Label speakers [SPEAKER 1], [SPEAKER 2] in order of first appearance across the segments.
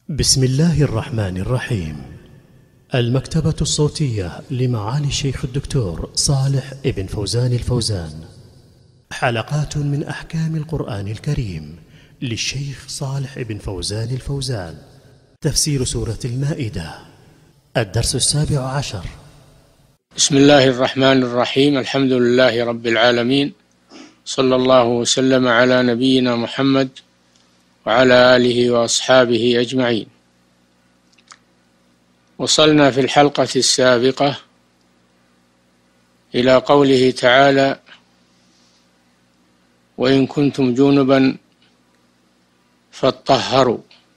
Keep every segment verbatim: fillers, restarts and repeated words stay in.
[SPEAKER 1] بسم الله الرحمن الرحيم. المكتبة الصوتية لمعالي الشيخ الدكتور صالح ابن فوزان الفوزان. حلقات من أحكام القرآن الكريم للشيخ صالح ابن فوزان الفوزان. تفسير سورة المائدة. الدرس السابع عشر.
[SPEAKER 2] بسم الله الرحمن الرحيم. الحمد لله رب العالمين، صلى الله وسلم على نبينا محمد وعلى آله وأصحابه أجمعين. وصلنا في الحلقة السابقة إلى قوله تعالى: وإن كنتم جنبا فاطهروا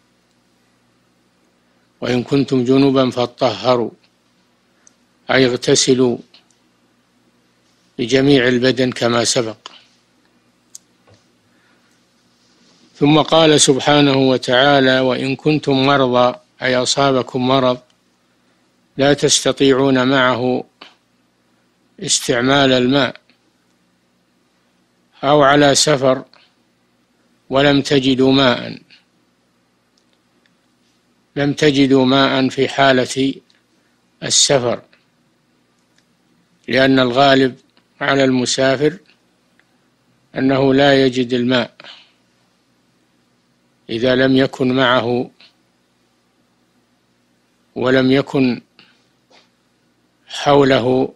[SPEAKER 2] وإن كنتم جنبا فاطهروا أي اغتسلوا بجميع البدن كما سبق. ثم قال سبحانه وتعالى: وإن كنتم مرضى أي أصابكم مرض لا تستطيعون معه استعمال الماء، أو على سفر ولم تجدوا ماء لم تجدوا ماء في حالة السفر، لأن الغالب على المسافر أنه لا يجد الماء إذا لم يكن معه ولم يكن حوله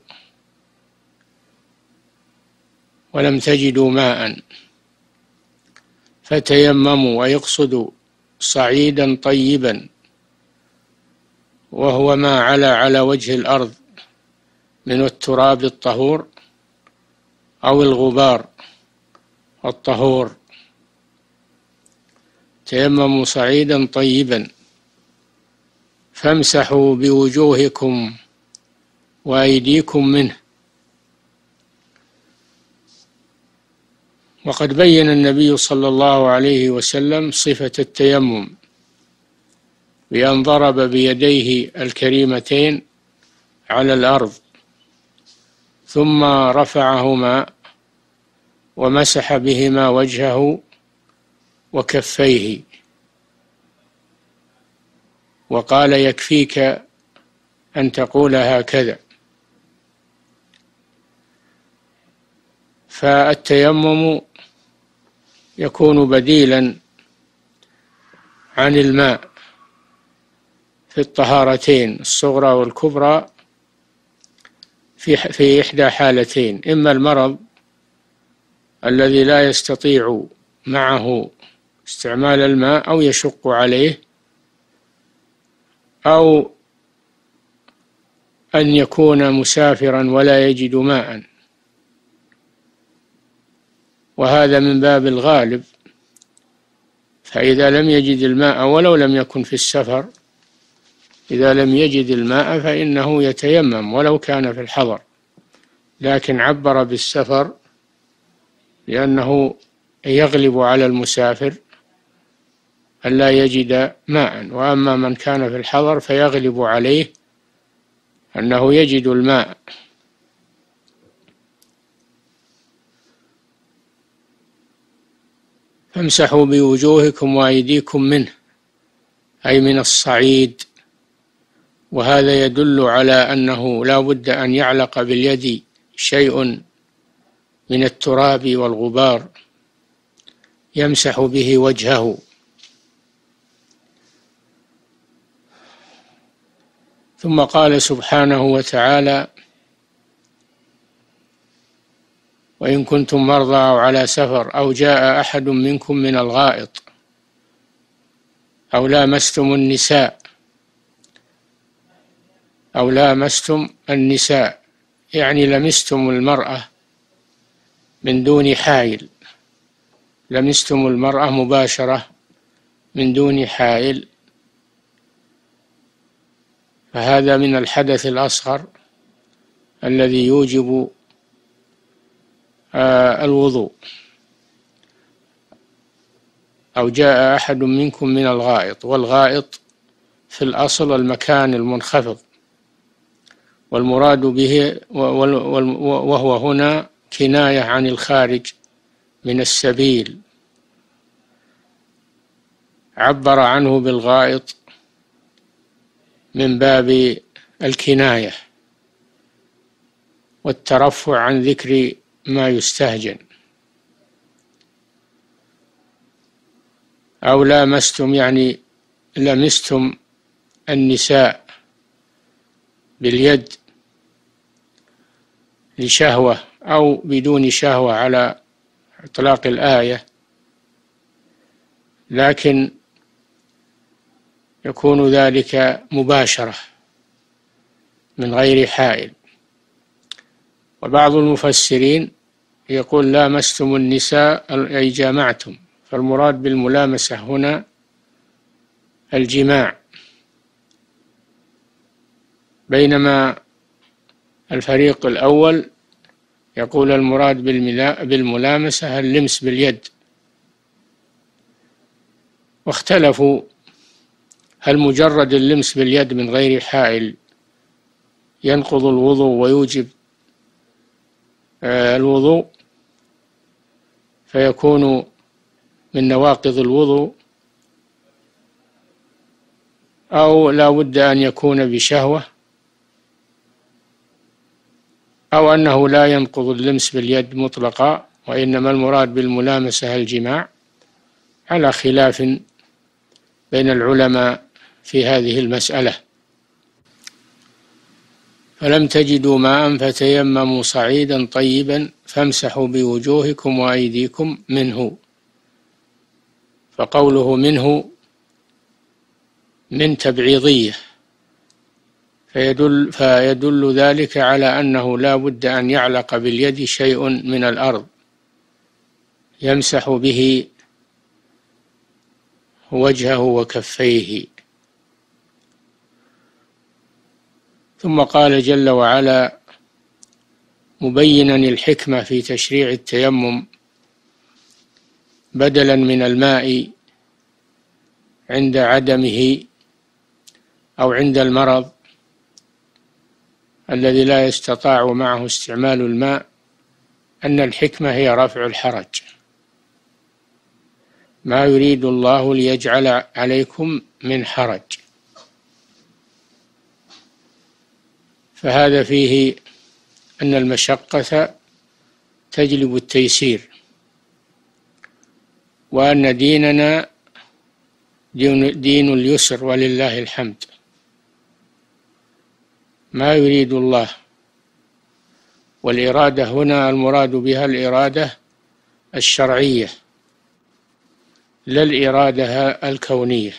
[SPEAKER 2] ولم تجدوا ماء. فتيمموا ويقصدوا صعيدا طيبا، وهو ما علا على وجه الأرض من التراب الطهور أو الغبار الطهور. تيمموا صعيدا طيبا فامسحوا بوجوهكم وأيديكم منه. وقد بين النبي صلى الله عليه وسلم صفة التيمم بأن ضرب بيديه الكريمتين على الأرض ثم رفعهما ومسح بهما وجهه وكفيه، وقال: يكفيك أن تقول هكذا. فالتيمم يكون بديلا عن الماء في الطهارتين الصغرى والكبرى في في إحدى حالتين: إما المرض الذي لا يستطيع معه استعمال الماء أو يشق عليه، أو أن يكون مسافرا ولا يجد ماء، وهذا من باب الغالب. فإذا لم يجد الماء ولو لم يكن في السفر، إذا لم يجد الماء فإنه يتيمم ولو كان في الحضر، لكن عبر بالسفر لأنه يغلب على المسافر أن لا يجد ماء، وأما من كان في الحضر فيغلب عليه أنه يجد الماء. فامسحوا بوجوهكم وأيديكم منه أي من الصعيد. وهذا يدل على أنه لا بد أن يعلق باليد شيء من التراب والغبار يمسح به وجهه. ثم قال سبحانه وتعالى: وإن كنتم مرضى أو على سفر أو جاء أحد منكم من الغائط أو لامستم النساء أو لامستم النساء يعني لمستم المرأة من دون حائل، لمستم المرأة مباشرة من دون حائل، فهذا من الحدث الأصغر الذي يوجب آه الوضوء. أو جاء أحد منكم من الغائط، والغائط في الأصل المكان المنخفض، والمراد به وهو هنا كناية عن الخارج من السبيل، عبر عنه بالغائط من باب الكناية والترفع عن ذكر ما يستهجن. أو لامستم يعني لمستم النساء باليد لشهوة أو بدون شهوة على إطلاق الآية، لكن يكون ذلك مباشرة من غير حائل. وبعض المفسرين يقول لامستم النساء أي جامعتم، فالمراد بالملامسة هنا الجماع، بينما الفريق الأول يقول المراد بالملامسة اللمس باليد. واختلفوا هل مجرد اللمس باليد من غير حائل ينقض الوضوء ويوجب الوضوء فيكون من نواقض الوضوء، أو لا بد أن يكون بشهوة، أو أنه لا ينقض اللمس باليد مطلقا وإنما المراد بالملامسة الجماع، على خلاف بين العلماء في هذه المسألة. فلم تجدوا ماء فتيمموا صعيدا طيبا فامسحوا بوجوهكم وأيديكم منه. فقوله منه من تبعيضية، فيدل, فيدل ذلك على أنه لا بد أن يعلق باليد شيء من الأرض يمسح به وجهه وكفيه. ثم قال جل وعلا مبينا الحكمة في تشريع التيمم بدلا من الماء عند عدمه أو عند المرض الذي لا يستطاع معه استعمال الماء، أن الحكمة هي رفع الحرج. ما يريد الله ليجعل عليكم من حرج، فهذا فيه أن المشقة تجلب التيسير، وأن ديننا دين اليسر ولله الحمد. ما يريد الله، والإرادة هنا المراد بها الإرادة الشرعية لا الإرادة الكونية.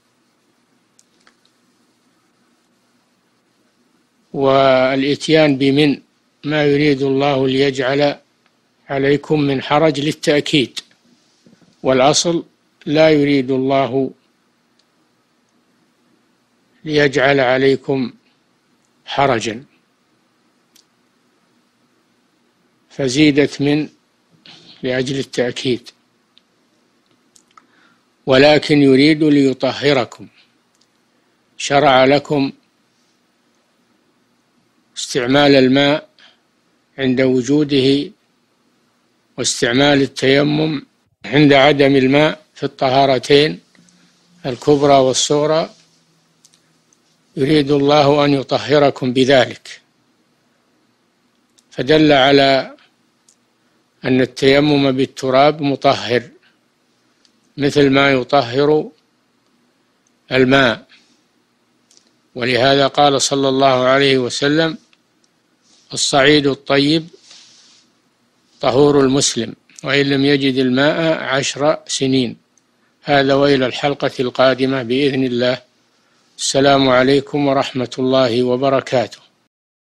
[SPEAKER 2] والإتيان بمن ما يريد الله ليجعل عليكم من حرج للتأكيد، والأصل لا يريد الله ليجعل عليكم حرجا، فزيدت من لأجل التأكيد. ولكن يريد ليطهركم، شرع لكم استعمال الماء عند وجوده واستعمال التيمم عند عدم الماء في الطهارتين الكبرى والصغرى. يريد الله أن يطهركم بذلك، فدل على أن التيمم بالتراب مطهر مثل ما يطهر الماء. ولهذا قال صلى الله عليه وسلم الصعيد الطيب طهور المسلم وإن لم يجد الماء عشر سنين. هذا وإلى الحلقة القادمة بإذن الله. السلام عليكم ورحمة الله وبركاته.